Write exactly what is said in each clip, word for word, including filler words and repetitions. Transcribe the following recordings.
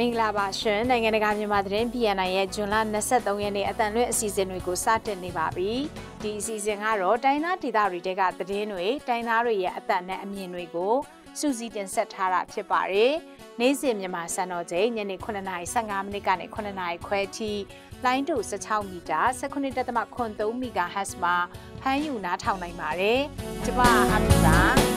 မင်္ဂလာပါရှင်နိုင်ငံတကာမြန်မာသတင်း P N I ရဲ့ဇွန်လ၂၃ရက်နေ့အတန်လွင့်အစီအစဉ်တွေကိုစတင်နေပါပြီဒီအစီအစဉ်ကတော့တိုင်းသားဒေသတွေတဲကသတင်းတွေတိုင်းသားတွေရဲ့အသက်နဲ့အမြင်တွေကိုစူးစီးတင်ဆက်ထားတာဖြစ်ပါတယ်နေ့စဉ်မြန်မာစံတော်ချိန်ညနေ9:15မိနစ်ကနေ9:00နာရီခွဲထိလိုင်းတူ၁၆မီတာ၁၉.၃ မီဂါဟတ်စ်မှာဖမ်းယူနားထောင်နိုင်ပါတယ်ကျမအမီပါ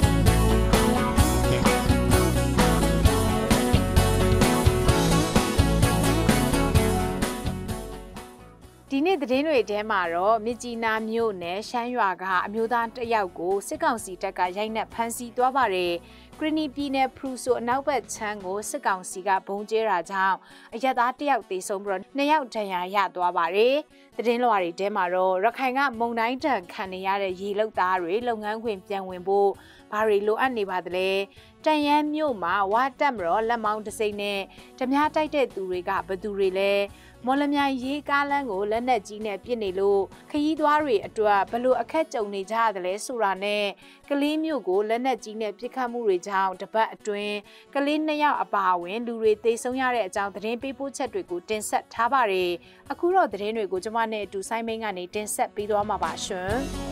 ဒီနေ့သတင်းတွေထဲမှာတော့မြကြီးနားမြို့နယ်ရှမ်းရွာကအမျိုးသားတစ်ယောက်ကိုစစ်ကောင်စီတပ်ကရိုက်နှက်ဖမ်းဆီးသွားပါတယ်ကရီနီပြည်နယ်ဖရူဆိုအနောက်ဘက်ခြမ်းကိုစစ်ကောင်စီကဘုံကျဲတာကြောင့်အရက်သားတစ်ယောက်သေဆုံးပြီးတော့နှစ်ယောက်ဒဏ်ရာရသွားပါတယ်သတင်းလွှာတွေထဲမှာတော့ရခိုင်ကမုံတိုင်းတန်ခံနေရတဲ့ရေလုတ်သားတွေလုပ်ငန်းခွင်ပြန်ဝင်ဖို့ဘာတွေလိုအပ်နေပါသလဲတန်ရန်မြို့မှာဝါတက်မတော်လက်မောင်းတစိမ့်နဲ့ဓမြတိုက်တဲ့သူတွေကဘသူတွေလဲမော်လမြိုင်ရေးကားလမ်းကိုလက်နက်ကြီးနဲ့ပစ်နေလို့ခရီးသွားတွေအတွက်ဘလို့အခက်ကြုံနေကြရတယ်လဲဆိုတာနဲ့ကလေးမျိုးကိုလက်နက်ကြီးနဲ့ပစ်ခတ်မှုတွေကြောင့်တပတ်အတွင်းကလေးနှစ်ယောက်အပါအဝင်လူတွေသေဆုံးရတဲ့အကြောင်းသတင်းပေးပို့ချက်တွေကိုတင်ဆက်ထားပါတယ်အခုတော့သတင်းတွေကိုကျွန်မနဲ့အတူဆိုင်းမင်းကနေတင်ဆက်ပေးသွားမှာပါရှင်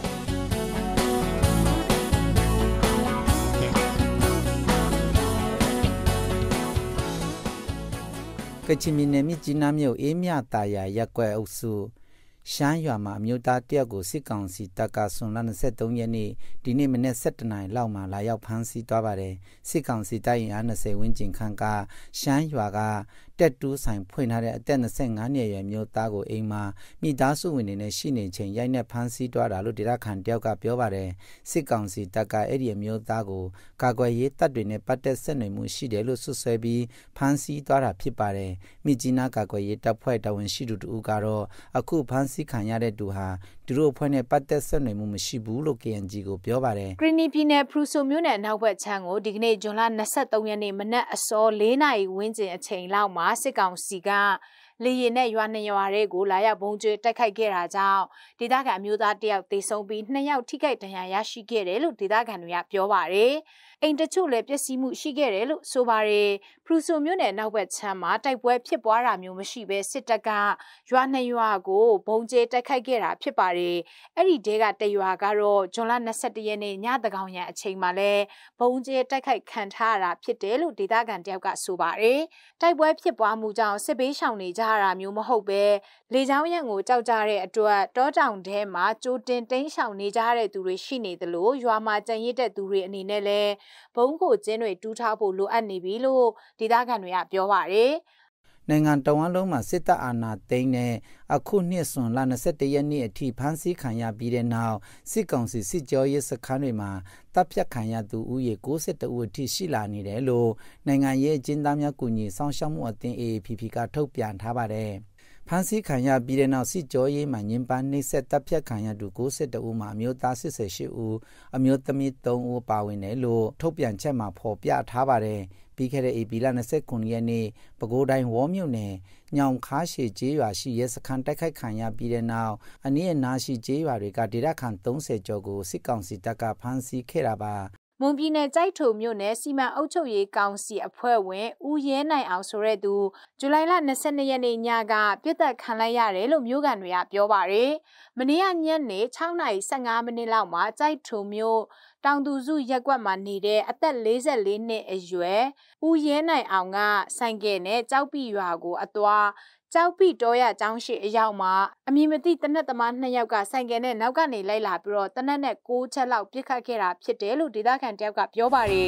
ကချင်ပြည်နယ်မြစ်ကြီးနားမြို့အေးမြတာယာရက်ကွက်အုပ်စုရှမ်းရွာမှာအမျိုးသားတယောက်ကိုစစ်ကောင်စီတပ်ကဇွန်လ၂၃ရက်နေ့ဒီနေ့မနေ့၁၇နာရီလောက်မှာလာရောက်ဖမ်းဆီးသွားပါတယ်စစ်ကောင်စီတပ်ရင်အား၂၀ဝန်းကျင်ခန့်ကရှမ်းရွာကတက်တူးဆိုင်ဖွင့်ထားတဲ့အသက်၂၅နှစ်အရွယ်မျိုးသားကိုအိမ်မှာမိသားစုဝင်တွေနဲ့ရှိနေချိန်ရိုက်နှက်ဖမ်းဆီးသွားတာလို့ဒေသခံတယောက်ကပြောပါတယ်စစ်ကောင်စီတပ်ကအဲ့ဒီအမျိုးသားကိုကာကွယ်ရေးတပ်တွေနဲ့ပတ်သက်ဆက်နွယ်မှုရှိတယ်လို့ဆွဆွဲပြီးဖမ်းဆီးသွားတာဖြစ်ပါတယ်မြစ်ကြီးနားကာကွယ်ရေးတပ်ဖွဲ့တာဝန်ရှိသူတို့ကတော့အခုဖမ်းဆီးခံရတဲ့သူဟာသူတို့အဖွဲ့နဲ့ပတ်သက်ဆက်နွယ်မှုမရှိဘူးလို့ K N G ကိုပြောပါတယ်ကရီနီပြည်နယ်ဖရူဆိုမြို့နယ်အနောက်ဘက်ခြမ်းကိုဒီကနေ့ဇွန်လ၂၃ရက်နေ့မနက်အစော၄နာရီဝန်းကျင်အချိန်လောက်မှာစစ်ကောင်စီကလေရင်နဲ့ရွာနှစ်ရွာတွေကိုလာရောက်ဘုံကျဲတိုက်ခိုက်ခဲ့တာကြောင့်ဒေသခံအမျိုးသားတယောက်သေဆုံးပြီးနှစ်ယောက်ထိခိုက်ဒဏ်ရာရရှိခဲ့တယ်လို့ဒေသခံတွေကပြောပါတယ်အိမ်တချို့လည်းပျက်စီးမှုရှိခဲ့တယ်လို့ဆိုပါတယ်ဖရူဆိုမြို့နယ်နောက်ဘက်ခြမ်းမှာတိုက်ပွဲဖြစ်ပွားတာမျိုးမရှိဘဲစစ်တပ်ကရွာနှစ်ရွာကိုဘုံကျဲတိုက်ခိုက်ခဲ့တာဖြစ်ပါတယ်အဲ့ဒီတဲကတရွာကတော့ဇွန်လ၂၁ရက်နေ့ညတကောင်ရံအချိန်မှာလဲဘုံကျဲတိုက်ခိုက်ခံထားရတာဖြစ်တယ်လို့ဒေသခံတယောက်ကဆိုပါတယ်တိုက်ပွဲဖြစ်ပွားမှုကြောင့်စစ်ဘေးရှောင်နေကြရတာမျိုးမဟုတ်ပဲလေကြောင်းရံကိုကြောက်ကြတဲ့အတွက်တောတောင်ထဲမှာကြိုတင်တိမ်းရှောင်နေကြတဲ့သူတွေရှိနေသလိုရွာမှာကြံရစ်တဲ့သူတွေအနေနဲ့လဲဘုံကိုကျင်းတွေတူးထားဖို့လိုအပ်နေပြီလို့ဒေသခံတွေကပြောပါတယ်နိုင်ငံတော်ဝန်လုံးမှာစစ်တပ်အာဏာသိမ်းတဲ့အခုနှစ်စွန်လ၂၁ရက်နေ့အထိဖမ်းဆီးခံရပြီးတဲ့နောက်စစ်ကောင်စီစစ်ကြောရေးစခန်းတွေမှာတပ်ဖြတ်ခံရသူဦးရေ၉၁ဦးအထိရှိလာနေတယ်လို့နိုင်ငံရေးအကျဉ်းသားများကူညီဆောင်ရှောက်မှုအသင်း A A P P ကထုတ်ပြန်ထားပါတယ်ဖမ်းဆီးခံရပြီးတဲ့နောက်စစ်ကြောရေးမှာညင်ပန်းနှိပ်စက်တပ်ဖြတ်ခံရသူ၉၁ဦးမှာအမျိုးသား၈၈ဦးအမျိုးသမီး၃ဦးပါဝင်တယ်လို့ထုတ်ပြန်ချက်မှာဖော်ပြထားပါတယ်ပြီးခဲ့တဲ့ဧပြီလ၂၉ရက်နေ့ပဲခူးတိုင်းဝေါ်မြို့နယ်ညောင်ခါရှည်ကျေးရွာရှိရဲစခန်းတိုက်ခိုက်ခံရပြီးတဲ့နောက်အနည်းအနားရှိကျေးရွာတွေကဒေသခံ၃၀ကျော်ကိုစစ်ကောင်စီတပ်ကဖမ်းဆီးခဲ့တာပါမွန်ပြည်နယ်ကြိုက်ထုံမြို့နယ်စီမံအုပ်ချုပ်ရေးကောင်စီအဖွဲ့ဝင်ဦးရဲနိုင်အောင်ဆိုတဲ့သူဇူလိုင်လ၂၂ရက်နေ့ညကပြစ်သက်ခံလိုက်ရတယ်လို့မြို့ကန်တွေကပြောပါတယ်။မနေ့ကညနေ၆နာရီ၁၅မိနစ်လောက်မှာကြိုက်ထုံမြို့တောင်သူစုရက်ကွက်မှာနေတဲ့အသက်၄၄နှစ်အရွယ်ဦးရဲနိုင်အောင်ကဆိုင်ကယ်နဲ့ကြောက်ပိရွာကိုအသွားကြောက်ပိတော်ရကျောင်းရှိအရောက်မှာအမည်မသိတနက်သမားနှစ်ယောက်ကဆိုင်ကယ်နဲ့နောက်ကနေလိုက်လာပြီးတော့တနက်နဲ့၉ချက်လောက်ပြစ်ခတ်ခဲ့တာဖြစ်တယ်လို့ဒေသခံတယောက်ကပြောပါတယ်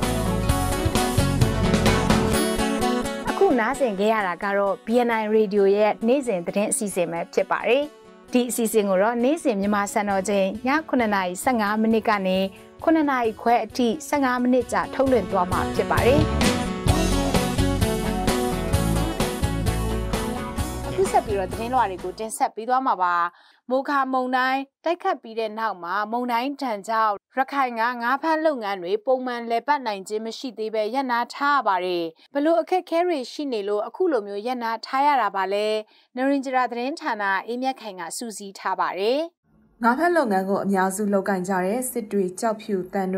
အခုနားဆင်ခဲ့ရတာကတော့ B N I Radio ရဲ့နေ့စဉ်သတင်းအစီအစဉ်ပဲဖြစ်ပါတယ်ဒီအစီအစဉ်ကိုတော့နေ့စဉ်မြန်မာစံတော်ချိန်ည9:15မိနစ်ကနေ9နာရီခွဲအထိ၁၅မိနစ်ကြာထုတ်လွှင့်သွားမှာဖြစ်ပါတယ်အခုဆက်ပြီးတော့သတင်းလွှာတွေကိုတင်ဆက်ပေးသွားမှာပါမိုခါမုံတိုင်းတိုက်ခတ်ပြီးတဲ့နောက်မှာမုံတိုင်းတန်ကြောင့်ရခိုင်ကငါးဖမ်းလုပ်ငန်းတွေပုံမှန်လည်ပတ်နိုင်ခြင်းမရှိသေးပဲရပ်နားထားရပါတယ်ဘလို့အခက်ခဲတွေရှိနေလို့အခုလိုမျိုးရပ်နားထားရတာပါလဲနရင်ဂျရာသတင်းဌာနအေးမြတ်ခိုင်ကစူးစီးထားပါတယ်ငါးဖမ်းလုပ်ငန်းကိုအများစုလုပ်ကင်ကြတဲ့စစ်တွေကြောက်ဖြူတန်တွဲ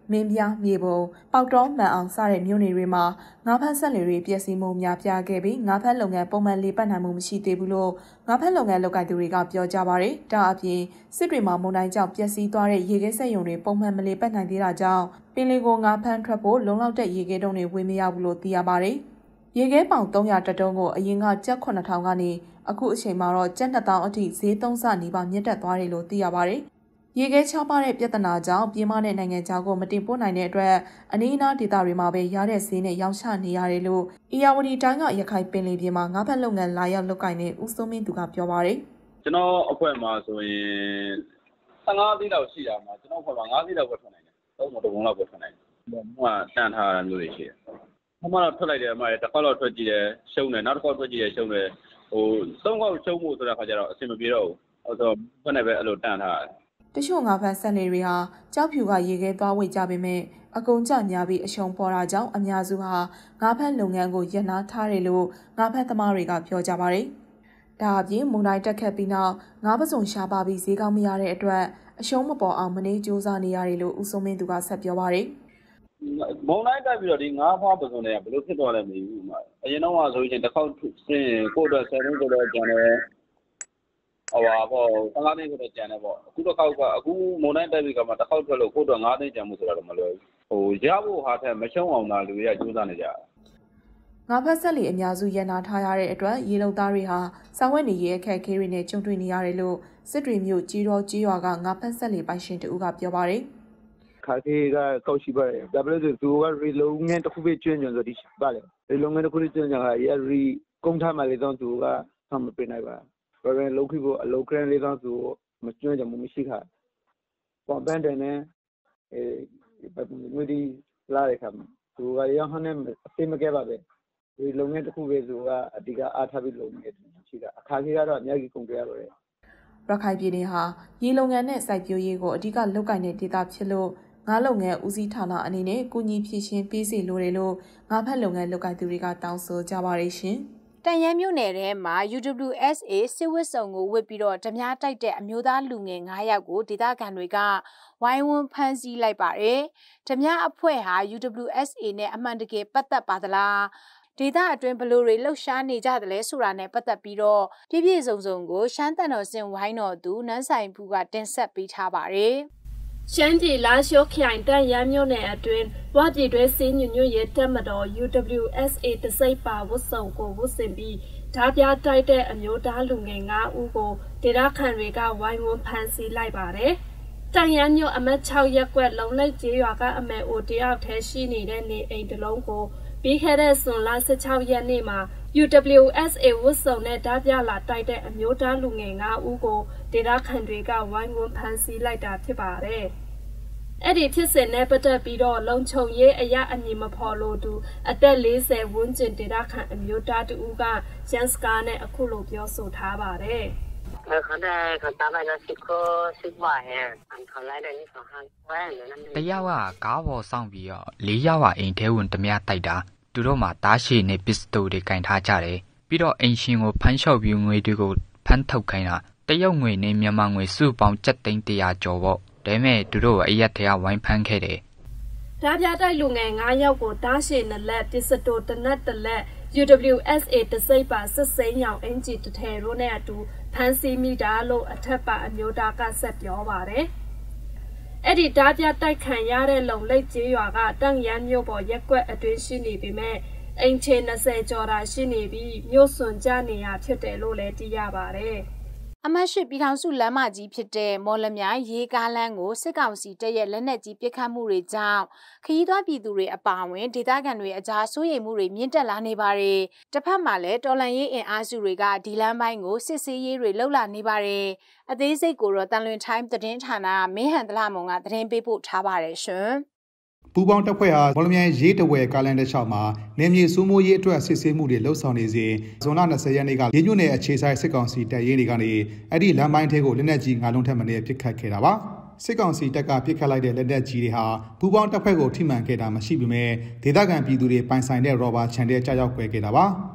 မင်းပြမြေပုံပေါက်တော်မှန်အောင်စတဲ့မြို့နယ်တွေမှာငါးဖမ်းဆက်လေတွေပြည့်စည်မှုများပြားခဲ့ပြီးငါးဖမ်းလုပ်ငန်းပုံမှန်လေးပတ်နိုင်မှုမရှိသေးဘူးလို့ငါးဖမ်းလုပ်ငန်းလုပ်ကိုင်သူတွေကပြောကြပါတယ်။ဒါအပြင်စစ်တွေမှာမုန်တိုင်းကြောင့်ပျက်စီးသွားတဲ့ရေခဲစက်ရုံတွေပုံမှန်မလေးပတ်နိုင်သေးတာကြောင့်ပင်လယ်ကိုငါးဖမ်းထွက်ဖို့လုံလောက်တဲ့ရေခဲတုံးတွေဝေမရဘူးလို့သိရပါတယ်။ရေခဲပေါင်သုံးရာတတုံးကိုအရင်ကကျပ်ခုနှစ်ထောင်ကနေအခုအချိန်မှာတော့ကျပ်နှစ်သောင်းအထိဈေးသုံးဆနီးပါးမြင့်တက်သွားတယ်လို့သိရပါတယ်။ရေခဲချောင်းပါတဲ့ပြဿနာကြောင့်ပြည်မနဲ့နိုင်ငံခြားကိုမတင်ပို့နိုင်တဲ့အတွက်အနည်းအနားဒေသတွေမှာပဲရတဲ့ဈေးနဲ့ရောင်းချနေရတယ်လို့အေယာဝတီတိုင်းကရခိုင်ပင်လယ်ပြင်မှာငါးဖက်လုပ်ငန်းလာရောက်လုပ်ကိုင်တဲ့ဦးစိုးမင်းသူကပြောပါတယ်။ကျွန်တော်အဖွဲ့မှာဆိုရင်ဆယ်ငါးသိန်းလောက်ရှိတာမှာကျွန်တော်အဖွဲ့မှာငါးသိန်းလောက်ပဲထွက်နိုင်တယ်။သုံးပုံတစ်ပုံလောက်ပဲထွက်နိုင်တယ်။ဟိုကတန်ထားတာမျိုးတွေရှိတယ်။အမှတော့ထွက်လိုက်တယ်အမှတစ်ခါတော့ထွက်ကြည့်တယ်ရှုံးတယ်နောက်တစ်ခါထွက်ကြည့်တယ်ရှုံးတယ်ဟိုသုံးခေါက်ရှုံးမှုဆိုတဲ့ခါကျတော့အဆင်မပြေတော့ဘူး။အဲ့တော့ဘယ်နဲ့ပဲအဲ့လိုတန်ထားတယ်တချို့ငါးဖမ်းဆက်နေတွေဟာကြောက်ဖြူကရေခဲသွားဝေကြပေမဲ့အကုံကြများပြီးအရှုံးပေါ်တာကြောင့်အများစုဟာငါးဖမ်းလုပ်ငန်းကိုရပ်နားထားတယ်လို့ငါးဖမ်းသမားတွေကပြောကြပါတယ်။ဒါအပြင်မုန်တိုင်းတက်ခတ်ပြီးနောက်ငါးပစုံရှားပါပြီးဈေးကောင်းမရတဲ့အတွက်အရှုံးမပေါ်အောင်မနေကြိုးစားနေရတယ်လို့ဦးစိုးမင်းသူကဆက်ပြောပါတယ်။မုန်တိုင်းတက်ပြီးတော့ဒီငါးဖားပစုံတွေကဘယ်လိုဖြစ်သွားလဲမသိဘူး။အရင်တော့ကဆိုရင်တစ်ခေါက်စင်းကိုယ့်အတွက်ဆယ်သိန်းဆိုတော့ကျန်တယ်ဟောပါပေါ့ဆယ်ငါးသိန်းဆိုတော့ကျန်တယ်ပေါ့အခုတစ်ခေါက်ကအခုမုန်တိုင်းတက်ပြီးကမှတစ်ခေါက်ထွက်လို့ကိုယ့်အတွက်ငါးသိန်းကျန်မှုဆိုတာတော့မလွယ်ဘူးဟိုရဖို့ဟာထက်မရှုံးအောင်သာလူတွေကကြိုးစားနေကြတာငါးဖက်ဆက်လီအများစုရန်နာထားရတဲ့အတွက်ရေလုံသားတွေဟာစာဝတ်နေရေးအခက်အခဲတွေနဲ့ကြုံတွေ့နေရတယ်လို့စစ်တွေမြို့ကြီးတော်ကြီးရွာကငါးဖက်ဆက်လီပိုင်ရှင်တူကပြောပါတယ်ခါကေကကောက်ရှိပါတယ်ဒါပေမဲ့သူကရီလုံငန်းတစ်ခုပဲကျွန်းကျွန်းဆိုဒီပါလေရီလုံငန်းတစ်ခုကျွန်းကျွန်းကရရီကုန်းထားမှလေတော့သူကဆမ်းမပေးနိုင်ပါဘယ်လိုလုပ်ဖို့အလုပ်ကရန်လေးတော့သူမကျွမ်းကြမှုမရှိခါပေါ်ပန်းတယ်နဲ့အဲငွေဒီလာရခါသူကရဟန်းနဲ့အသိမကဲပါပဲဒီလုပ်ငန်းတစ်ခုပဲသူကအဓိကအားထားပြီးလုပ်နေတယ်ရှိတာအခါကြီးကတော့အများကြီးကုန်ကြရတော့တယ်ရခိုင်ပြည်နယ်ဟာရေလုပ်ငန်းနဲ့စိုက်ပျိုးရေးကိုအဓိကလုပ်ကိုင်တဲ့ဒေသဖြစ်လို့ငါးလုပ်ငန်းဦးစီးဌာနအနေနဲ့ကုညီဖြည့်ရှင်ပေးစီလိုတယ်လို့ငါးဖက်လုပ်ငန်းလုပ်ကိုင်သူတွေကတောင်းဆိုကြပါရရှင်တန်ရမ်းမြို့နယ်ထဲမှာ U W S A စစ်ဝတ်စုံကိုဝတ်ပြီးတော့ဓမြတိုက်တဲ့အမျိုးသားလူငယ်၅ယောက်ကိုဒေသခံတွေကဝိုင်းဝန်းဖမ်းဆီးလိုက်ပါတယ်။ဓမြအဖွဲ့ဟာ U W S A နဲ့အမှန်တကယ်ပတ်သက်ပါသလား။ဒေသအတွင်းဘလို့တွေလှုပ်ရှားနေကြတယ်လဲဆိုတာနဲ့ပတ်သက်ပြီးတော့ပြည့်ပြည့်စုံစုံကိုရှမ်းတန်တော်စင်ဝိုင်းတော်သူနန်းဆိုင်ဖူးကတင်ဆက်ပေးထားပါတယ်။ရှမ်းပြည်လာရှိုးခိုင်တန်ရမ်းမြို့နယ်အတွင်းဝပြည်တွဲစင်းညွညွရဲတက်မတော် U W S A တစိပ်ပါဝတ်စုံကိုဝတ်ဆင်ပြီးဓာပြတိုက်တဲ့အမျိုးသားလူငယ်၅ဦးကိုဒေသခံတွေကဝိုင်းဝန်းဖမ်းဆီးလိုက်ပါတယ်။တန်ရမ်းမြို့အမတ်၆ရပ်ကွက်လုံလိုက်ကျေးရွာကအမေအိုတယောက်ထဲရှိနေတဲ့နေအိမ်တစ်လုံးကိုပြီးခဲ့တဲ့ဇွန်လ၁၆ရက်နေ့မှာ U W S A ဝတ်စုံနဲ့ဓာပြလာတိုက်တဲ့အမျိုးသားလူငယ်၅ဦးကိုဒေသခံတွေကဝိုင်းဝန်းဖမ်းဆီးလိုက်တာဖြစ်ပါတယ်။အဲ့ဒီဖြစ်စဉ်နဲ့ပတ်သက်ပြီးတော့လုံခြုံရေးအရာအမည်မဖော်လို့သူအသက်၄၀ဝန်းကျင်ဒေသခံအမျိုးသားတူကရန်စကားနဲ့အခုလိုပြောဆိုထားပါတယ်။เขาได้เขาตามไปแล้วสิบข้อสิบว่าแฮะอันเขาไล่ได้นี่สองห้าแว่นเลยนั่นတယောက်ကကားပေါ်ဆောင်ပြီးတော့လေးယောက်ကအိမ်ထဲဝင်ဓမြတိုက်တာသူတို့မှာတားရှိနေပစ္စတိုတွေကင်ထားကြတယ်ပြီးတော့အိမ်ရှင်ကိုဖမ်းလျှောက်ပြီးငွေတွေကိုဖမ်းထုတ်ခိုင်းတာတရုတ်ငွေနဲ့မြန်မာငွေစုပေါင်းကျပ်သိန်းတရာကျော်ပေါ့ဒါပေမဲ့သူတို့အရက်ထဲကဝိုင်းဖမ်းခဲ့တယ်ဓာပြတိုက်လူငယ်၅ယောက်ကိုတားရှိနလက်ပစ္စတိုတနတ်တလက် U W S A တစိပ်ပါစစ်စိမ်းရောင်အင်ဂျီတထဲတို့နဲ့အတူဖမ်းဆီးမိတာလို့အထက်ပါအမျိုးသားကဆက်ပြောပါတယ်။အဲ့ဒီဓာပြတိုက်ခံရတဲ့လုံလိတ်ကျေးရွာကတန့်ရမ်းမြို့ပေါ်ရက်ကွက်အတွင်းရှိနေပေမဲ့အင်ချေ၂၀ကျော်တာရှိနေပြီးမြို့စွန်ကြနေရဖြစ်တယ်လို့လည်းသိရပါတယ်။အမတ်ရှိပြည်ထောင်စုလမ်းမကြီးဖြစ်တဲ့မော်လမြိုင်ရေကားလမ်းကိုစစ်ကောင်စီတပ်ရဲ့လက်နက်ကြီးပစ်ခတ်မှုတွေကြောင့်ခရီးသွားပြည်သူတွေအပါအဝင်ဒေသခံတွေအကြားစိုးရိမ်မှုတွေမြင့်တက်လာနေပါတယ်။တစ်ဖက်မှာလည်းတော်လှန်ရေးအင်အားစုတွေကဒီလမ်းပိုင်းကိုစစ်ဆေးရေးတွေလှုပ်လာနေပါတယ်။အသေးစိတ်ကိုတော့တန်လွင် time သတင်းဌာနမင်းဟန်တလမုံကသတင်းပေးပို့ထားပါတယ်ရှင်။ပူပေါင်းတပ်ဖွဲ့ဟာမော်လမြိုင်ရေးတဝဲကားလန်တစ်လျှောက်မှာနေမြေစိုးမိုးရေးအတွက်စစ်ဆေးမှုတွေလှုပ်ဆောင်နေစဉ်ဇွန်လ၂၀ရက်နေ့ကရင်းညွန့်နယ်အခြေဆိုင်စစ်ကောင်စီတပ်ရင်းတွေကနေအဲ့ဒီလမ်းပိုင်းထဲကိုလက်နက်ကြီးငါးလုံးထက်မနည်းပစ်ခတ်ခဲ့တာပါစစ်ကောင်စီတပ်ကပစ်ခတ်လိုက်တဲ့လက်နက်ကြီးတွေဟာပူပေါင်းတပ်ဖွဲ့ကိုထိမှန်ခဲ့တာမရှိပေမဲ့ဒေသခံပြည်သူတွေပိုင်ဆိုင်တဲ့ရော်ဘာခြံထဲကြားရောက်ကွဲခဲ့တာပါ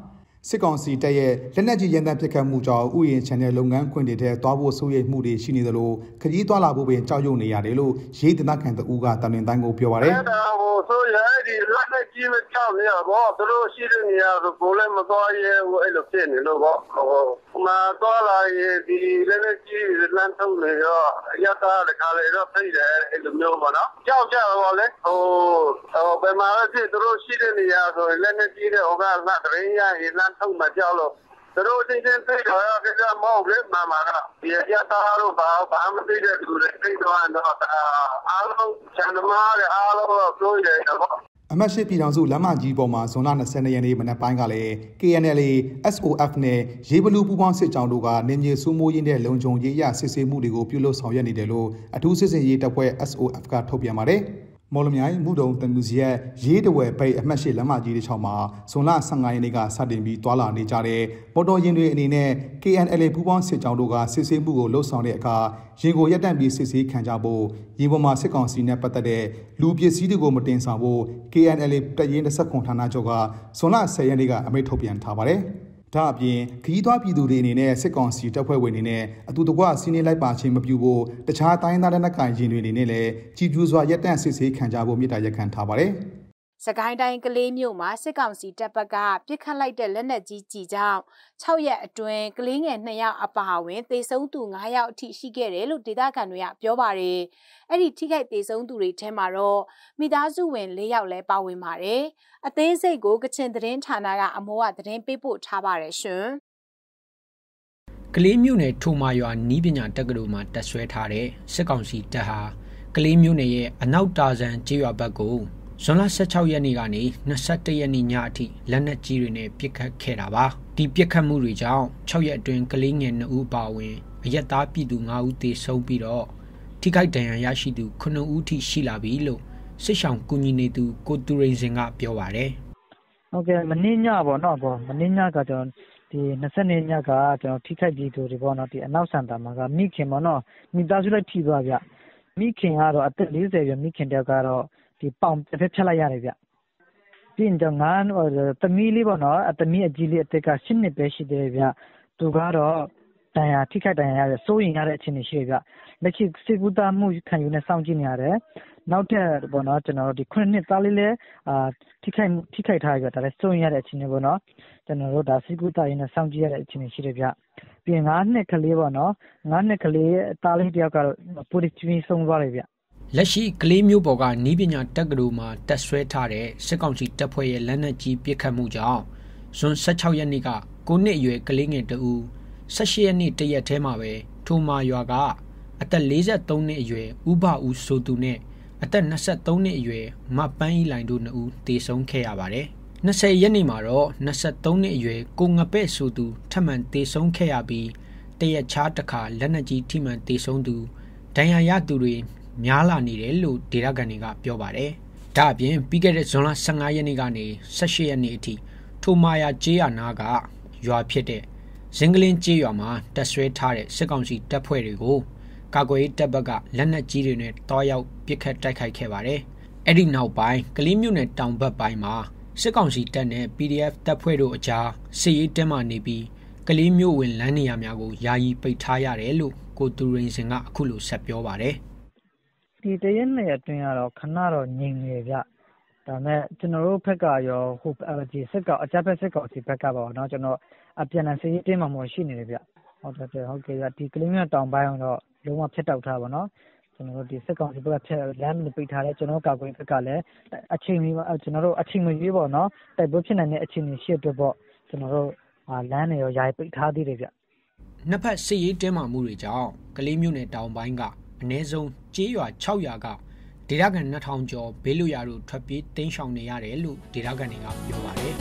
စစ်ကောင်စီတပ်ရဲ့လက်နက်ကြီးရန်တမ်းပစ်ခတ်မှုကြောင့်ဥယျာဉ်ခြံတဲ့လုပ်ငန်းခွင်တွေထဲသွားဖို့ဆိုးရိမ်မှုတွေရှိနေသလိုခရီးသွားလာဖို့ပင်ကြောက်ရွံ့နေရတယ်လို့ရေးတင်ခံတအူးကတန်တင်တိုင်းကိုပြောပါတယ်အဲ့ဒါဟိုဆိုရအဲ့ဒီလက်နက်ကြီးမကြောက်နေရပေါ့သူတို့ရှိတဲ့နေရာဆိုကိုလည်းမသွားရဲဘူးအဲ့လိုဖြစ်နေလို့ပေါ့ဟိုမှာသွားလာရင်ဒီလက်နက်ကြီးလမ်းထုတ်နေတော့ရတာတခါလေတော့ဖိတယ်အဲ့လိုမျိုးပေါ့နော်ကြောက်ကြတော့လေဟိုဟိုဘယ်မှာလဲဖြစ်သူတို့ရှိတဲ့နေရာဆိုလက်နက်ကြီးတဲ့ဟိုကလက်တရင်ရရင်လမ်းထုတ်မှကြောက်လို့သူတို့အချင်းချင်းသိတော့ကိစ္စမဟုတ်လေမှန်ပါတော့ဒီရတာတော့ဘာဘာမသိတဲ့သူတွေသိတော့တော့အားလုံးချန်သမားတွေအားလုံးတော့ပြောရတယ်ပေါ့အမတ်ရှိပြည်ထောင်စုလမ်းမကြီးပေါ်မှာဇွန်လ၂၂ရက်နေ့မနက်ပိုင်းကလည်း K N L A S O F နဲ့ရေဘလူးပူးပေါင်းစစ်ကြောင်းတို့ကနေမြေစုမိုးရင်းတဲ့လုံခြုံရေးရစစ်ဆေးမှုတွေကိုပြုလုပ်ဆောင်ရွက်နေတယ်လို့အထူးစစ်စင်ရေးတပ်ဖွဲ့ S O F ကထုတ်ပြန်ပါတယ်မော်လမြိုင်မှုတုံတန်မြူစီရဲ့ရေးတဝဲပိတ်အမှတ်ရှိလမ်းမကြီးတစ်ချောင်းမှာဇွန်လ၁၅ရက်နေ့ကစတင်ပြီးတွာလာနေကြတဲ့ပေါ်တော်ရင်တွေအနေနဲ့ K N L A ပူးပေါင်းစစ်ကြောင်းတို့ကစစ်ဆေးမှုကိုလှုပ်ဆောင်တဲ့အခါရင်ကိုရပ်တန့်ပြီးစစ်ဆေးခံကြဖို့ရင်ပေါ်မှာစစ်ကောင်စီနဲ့ပတ်သက်တဲ့လူပစ္စည်းတွေကိုမတင်ဆောင်ဖို့ K N L A တပ်ရင်း၂၇ဌာနချုပ်ကဇွန်လ၁၀ရက်နေ့ကအမိန့်ထုတ်ပြန်ထားပါတယ်ဒါအပြင်ခရီးသွားပြည်သူတွေအနေနဲ့စစ်ကောင်စီတပ်ဖွဲ့ဝင်တွေနဲ့အတူတကွစီးနေလိုက်ပါခြင်းမပြုဖို့တခြားတိုင်းသားလက်နက်ကိုင်ရင်တွေအနေနဲ့လည်းကြည်ပြူစွာရက်တန့်စစ်ဆေးခံကြဖို့မြစ်တာရက်ခံထားပါတယ်စကိုင်းတိုင်းကလေးမြို့မှာစစ်ကောင်စီတပ်ဘက်ကပြစ်ခတ်လိုက်တဲ့လက်နက်ကြီးကြီးကြောင့်၆ရက်အတွင်းကလေးငယ်၂ယောက်အပါအဝင်သေဆုံးသူ၅ယောက်အထိရှိခဲ့တယ်လို့ဒေသခံတွေကပြောပါတယ်။အဲ့ဒီထိခိုက်သေဆုံးသူတွေထဲမှာတော့မိသားစုဝင်၄ယောက်လည်းပါဝင်ပါတယ်။အသေးစိတ်ကိုကချင်သတင်းဌာနကအမိုးကသတင်းပေးပို့ထားပါတယ်ရှင်။ကလေးမြို့နယ်ထိုမာရွာနီးပညာတက္ကသိုလ်မှာတက်ဆွဲထားတဲ့စစ်ကောင်စီတပ်ဟာကလေးမြို့နယ်ရဲ့အနောက်တာဆန်ကျေးရွာဘက်ကိုဇွန်လ၁၆ရက်နေ့ကနေ၂၁ရက်နေ့ညအထိလက်နက်ကြီးတွေနဲ့ပစ်ခတ်ခဲ့တာပါဒီပစ်ခတ်မှုတွေကြောင့်၆ရက်အတွင်းကလေးငယ်၂ဦးပါဝင်အရက်သားပြည်သူ၅ဦးသေဆုံးပြီးတော့ထိခိုက်ဒဏ်ရာရရှိသူ၉ဦးထိရှိလာပြီလို့စစ်ဆောင်ကူညီနေသူကိုတူရိန်စင်ကပြောပါတယ်ဟုတ်ကဲ့မနေ့ညပေါ့နော်ပေါ့မနေ့ညကကျွန်တော်ဒီ၂၂ညကကျွန်တော်ထိခိုက်ပြည်သူတွေပေါ့နော်ဒီအနောက်ဆန်တာမှာကမိခင်ပေါ့နော်မိသားစုလိုက်ထိသွားဗျမိခင်ကတော့အသက်၄၀ပြမိခင်တယောက်ကတော့ဒီပေါင်တစ်ဖက်ဖြတ်လိုက်ရတယ်ဗျပြီးရင်တော့ငါသမီးလေးပေါ့နော်အသမီးအကြီးလေးအသက်က၈နှစ်ပဲရှိသေးတယ်ဗျသူကတော့တန်ရာထိခိုက်တန်ရာရစိုးရင်ရတဲ့အခြေအနေရှိတယ်ဗျလက်ရှိစေကူတာမှုခံယူနေစောင့်ကြည့်နေရတယ်နောက်ထပ်ပေါ့နော်ကျွန်တော်တို့ဒီခုနှစ်သားလေးလည်းအာထိခိုက်ထိခိုက်ထားကြတာလည်းစိုးရင်ရတဲ့အခြေအနေပေါ့နော်ကျွန်တော်တို့ဒါစေကူတာရင်းနဲ့စောင့်ကြည့်ရတဲ့အခြေအနေရှိတယ်ဗျပြီးရင်၅နှစ်ကလေးပေါ့နော်၅နှစ်ကလေးသားလေးတယောက်ကတော့ပိုလီချီဆုံးသွားတယ်ဗျလက်ရှိကလေးမျိုးပေါ်ကနီးပညာတက္ကသိုလ်မှာတက်ဆွဲထားတဲ့စစ်ကောင်စီတပ်ဖွဲ့ရဲ့လက်နက်ကြီးပစ်ခတ်မှုကြောင့်ဇွန်၁၆ရက်နေ့က၉နှစ်အရွယ်ကလေးငယ်တဦး၁၈ရက်နေ့တရက်ထဲမှာပဲထိုမာရွာကအသက်၄၃နှစ်အရွယ်ဥပဦးဆိုသူနဲ့အသက်၂၃နှစ်အရွယ်မပန်းဤလိုင်တို့နှစ်ဦးသေဆုံးခဲ့ရပါတယ်၂၀ရက်နေ့မှာတော့၂၃နှစ်အရွယ်ကိုငပဲ့ဆိုသူထပ်မံသေဆုံးခဲ့ရပြီးတရက်ခြားတစ်ခါလက်နက်ကြီးထိမှန်သေဆုံးသူဒဏ်ရာရသူတွေများလာနေတယ်လို့ဒေသခံတွေကပြောပါတယ်။ဒါအပြင်ပြီးခဲ့တဲ့ဇွန်လ၁၅ရက်နေ့ကနေ၁၈ရက်နေ့အထိထိုမာယာကျေးရွာနာကရွာဖြစ်တဲ့ဇင်ကလင်းကျေးရွာမှာတက်ဆွဲထားတဲ့စစ်ကောင်စီတပ်ဖွဲ့တွေကိုကာကွယ်ရေးတပ်ဘက်ကလက်နက်ကြီးတွေနဲ့တောက်ရောက်ပစ်ခတ်တိုက်ခိုက်ခဲ့ပါတယ်။အဲ့ဒီနောက်ပိုင်းကလေးမြို့နယ်တောင်ဘက်ပိုင်းမှာစစ်ကောင်စီတပ်နဲ့ P D F တပ်ဖွဲ့တို့အကြားစစ်ရေးတင်းမာနေပြီးကလေးမြို့ဝင်လမ်းနေရာများကိုယာယီပိတ်ထားရတယ်လို့ကိုတူရိန်စင်ကအခုလိုဆက်ပြောပါတယ်ဒီတရက်နဲ့အတွင်းကတော့ခဏတော့ငြိမ်နေဗျဒါမဲ့ကျွန်တော်တို့ဘက်ကရောဟိုဒီစက်ကအကြက်ဖက်စက်ကဒီဘက်ကပါတော့ကျွန်တော်အပြန်အလှန်စစ်ရေးတင်းမာမှုရှိနေတယ်ဗျဟုတ်တယ်ဟုတ်ကဲ့ဒီကလေးမျိုးတောင်ပိုင်းတော့လုံးဝဖြတ်တောက်ထားပါတော့ကျွန်တော်တို့ဒီစက်ကောင်ဒီဘက်ကဖြတ်လမ်းပိတ်ထားတယ်ကျွန်တော်ကာကွယ်ဘက်ကလည်းအချိန်မီကျွန်တော်တို့အချိန်မီရေးပေါ့နော်တိုက်ပွဲဖြစ်နေတဲ့အခြေအနေရှိအတွက်ပေါ့ကျွန်တော်တို့လမ်းတွေရောယာယီပိတ်ထားသေးတယ်ဗျနှစ်ဖက်စစ်ရေးတင်းမာမှုတွေကြောင့်ကလေးမျိုးနယ်တောင်ပိုင်းကအနည်းဆုံးကျေးရွာ၆ရွာကဒေသခံ၂ထောင်ကျော်ဘေးလွတ်ရာတို့ထွက်ပြေးတိမ်းရှောင်နေရတယ်လို့ဒေသခံတွေကပြောပါတယ်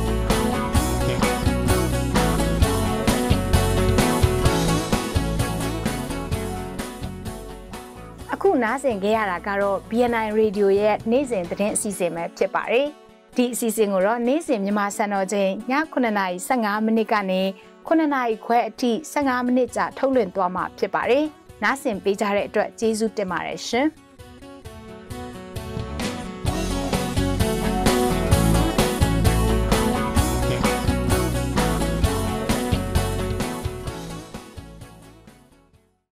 အခုနားဆင်ခဲ့ရတာကတော့ B N I Radio ရဲ့နေ့စဉ်သတင်းအစီအစဉ်ပဲဖြစ်ပါတယ်ဒီအစီအစဉ်ကိုတော့နေ့စဉ်မြန်မာစံတော်ချိန်ညခုနှစ်နာရီ၁၅မိနစ်ကနေခုနှစ်နာရီခွဲအထိ၁၅မိနစ်ကြာထုတ်လွှင့်သွားမှာဖြစ်ပါတယ်နားဆင်ပေးကြတဲ့အတွက်ကျေးဇူးတင်ပါတယ်ရှင်